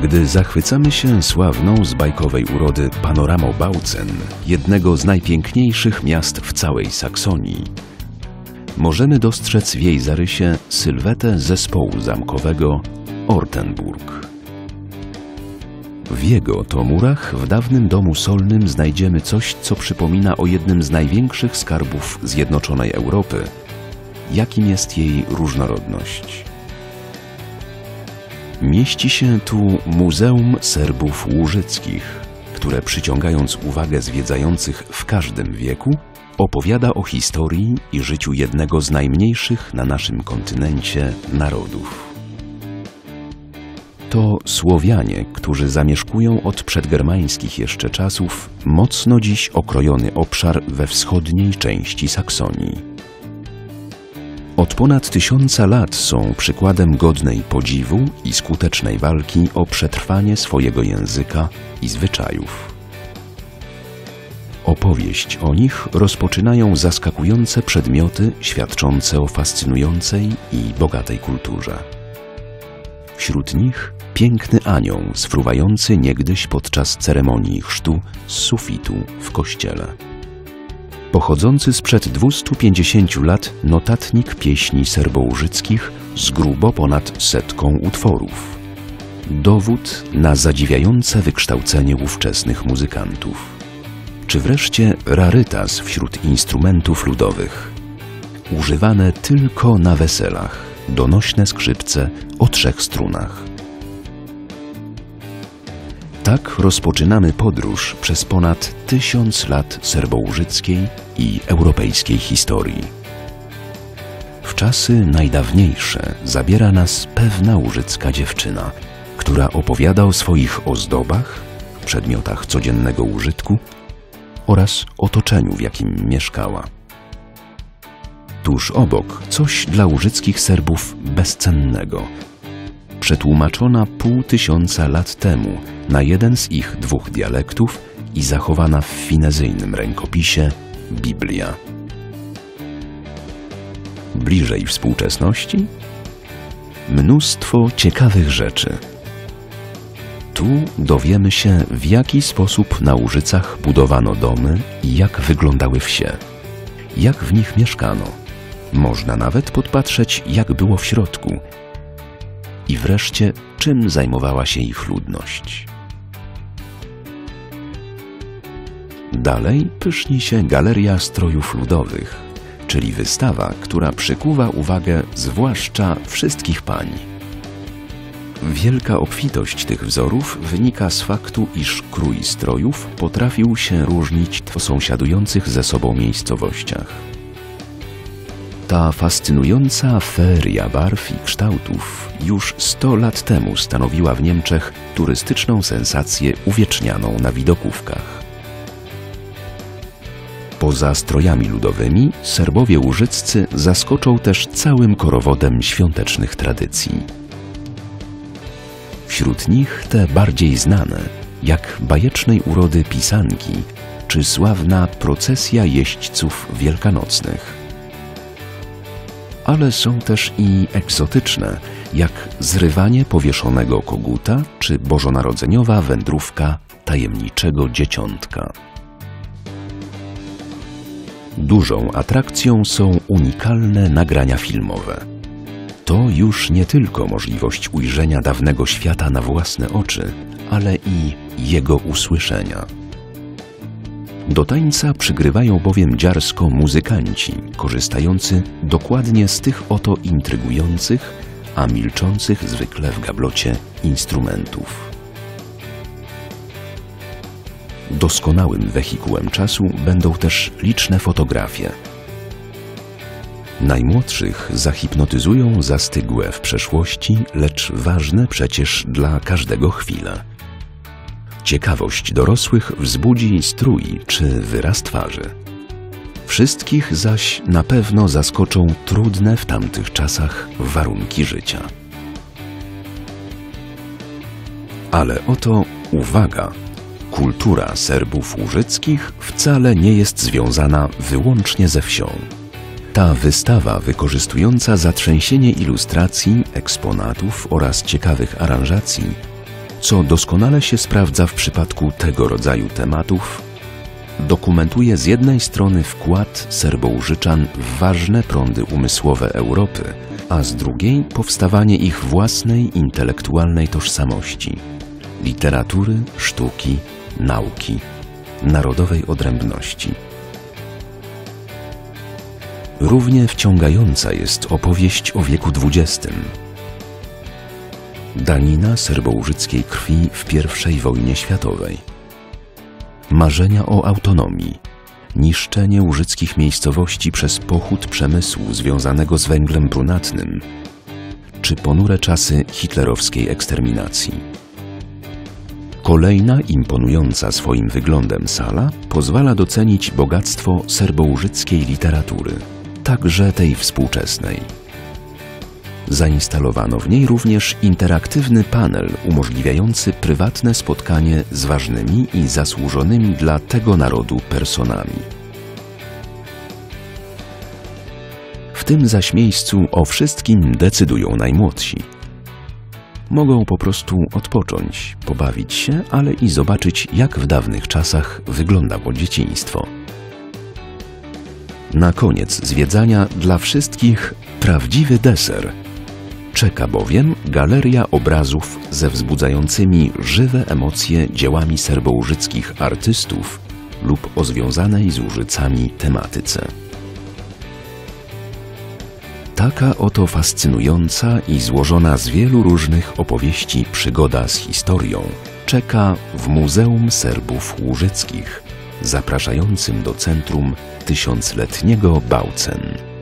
Gdy zachwycamy się sławną z bajkowej urody panoramą Bautzen, jednego z najpiękniejszych miast w całej Saksonii, możemy dostrzec w jej zarysie sylwetę zespołu zamkowego Ortenburg. W jego to murach w dawnym domu solnym znajdziemy coś, co przypomina o jednym z największych skarbów zjednoczonej Europy, jakim jest jej różnorodność. Mieści się tu Muzeum Serbów Łużyckich, które przyciągając uwagę zwiedzających w każdym wieku, opowiada o historii i życiu jednego z najmniejszych na naszym kontynencie narodów. To Słowianie, którzy zamieszkują od przedgermańskich jeszcze czasów mocno dziś okrojony obszar we wschodniej części Saksonii. Od ponad 1000 lat są przykładem godnej podziwu i skutecznej walki o przetrwanie swojego języka i zwyczajów. Opowieść o nich rozpoczynają zaskakujące przedmioty świadczące o fascynującej i bogatej kulturze. Wśród nich piękny anioł sfruwający niegdyś podczas ceremonii chrztu z sufitu w kościele. Pochodzący sprzed 250 lat notatnik pieśni serbołużyckich z grubo ponad 100 utworów. Dowód na zadziwiające wykształcenie ówczesnych muzykantów. Czy wreszcie rarytas wśród instrumentów ludowych. Używane tylko na weselach, donośne skrzypce o 3 strunach. Tak rozpoczynamy podróż przez ponad 1000 lat serbołużyckiej i europejskiej historii. W czasy najdawniejsze zabiera nas pewna łużycka dziewczyna, która opowiada o swoich ozdobach, przedmiotach codziennego użytku oraz otoczeniu, w jakim mieszkała. Tuż obok coś dla łużyckich Serbów bezcennego, przetłumaczona 500 lat temu na jeden z ich 2 dialektów i zachowana w finezyjnym rękopisie Biblia. Bliżej współczesności? Mnóstwo ciekawych rzeczy. Tu dowiemy się, w jaki sposób na Łużycach budowano domy i jak wyglądały wsie, jak w nich mieszkano. Można nawet podpatrzeć, jak było w środku. I wreszcie, czym zajmowała się ich ludność. Dalej pyszni się Galeria Strojów Ludowych, czyli wystawa, która przykuwa uwagę zwłaszcza wszystkich pań. Wielka obfitość tych wzorów wynika z faktu, iż krój strojów potrafił się różnić w sąsiadujących ze sobą miejscowościach. Ta fascynująca feria barw i kształtów już 100 lat temu stanowiła w Niemczech turystyczną sensację uwiecznianą na widokówkach. Poza strojami ludowymi Serbowie łużyccy zaskoczą też całym korowodem świątecznych tradycji. Wśród nich te bardziej znane, jak bajecznej urody pisanki czy sławna procesja jeźdźców wielkanocnych. Ale są też i egzotyczne, jak zrywanie powieszonego koguta czy bożonarodzeniowa wędrówka tajemniczego dzieciątka. Dużą atrakcją są unikalne nagrania filmowe. To już nie tylko możliwość ujrzenia dawnego świata na własne oczy, ale i jego usłyszenia. Do tańca przygrywają bowiem dziarsko muzykanci, korzystający dokładnie z tych oto intrygujących, a milczących zwykle w gablocie instrumentów. Doskonałym wehikułem czasu będą też liczne fotografie. Najmłodszych zahipnotyzują zastygłe w przeszłości, lecz ważne przecież dla każdego chwile. Ciekawość dorosłych wzbudzi strój czy wyraz twarzy. Wszystkich zaś na pewno zaskoczą trudne w tamtych czasach warunki życia. Ale oto uwaga! Kultura Serbów łużyckich wcale nie jest związana wyłącznie ze wsią. Ta wystawa, wykorzystująca zatrzęsienie ilustracji, eksponatów oraz ciekawych aranżacji, co doskonale się sprawdza w przypadku tego rodzaju tematów, dokumentuje z jednej strony wkład Serbourzyczan w ważne prądy umysłowe Europy, a z drugiej powstawanie ich własnej intelektualnej tożsamości, literatury, sztuki, nauki, narodowej odrębności. Równie wciągająca jest opowieść o wieku XX. Danina serboużyckiej krwi w I wojnie światowej. Marzenia o autonomii, niszczenie łużyckich miejscowości przez pochód przemysłu związanego z węglem brunatnym, czy ponure czasy hitlerowskiej eksterminacji. Kolejna imponująca swoim wyglądem sala pozwala docenić bogactwo serboużyckiej literatury, także tej współczesnej. Zainstalowano w niej również interaktywny panel umożliwiający prywatne spotkanie z ważnymi i zasłużonymi dla tego narodu personami. W tym zaś miejscu o wszystkim decydują najmłodsi. Mogą po prostu odpocząć, pobawić się, ale i zobaczyć, jak w dawnych czasach wyglądało dzieciństwo. Na koniec zwiedzania dla wszystkich prawdziwy deser. Czeka bowiem galeria obrazów ze wzbudzającymi żywe emocje dziełami serboużyckich artystów lub o związanej z Łużycami tematyce. Taka oto fascynująca i złożona z wielu różnych opowieści przygoda z historią czeka w Muzeum Serbów Łużyckich, zapraszającym do centrum tysiącletniego Bałcen.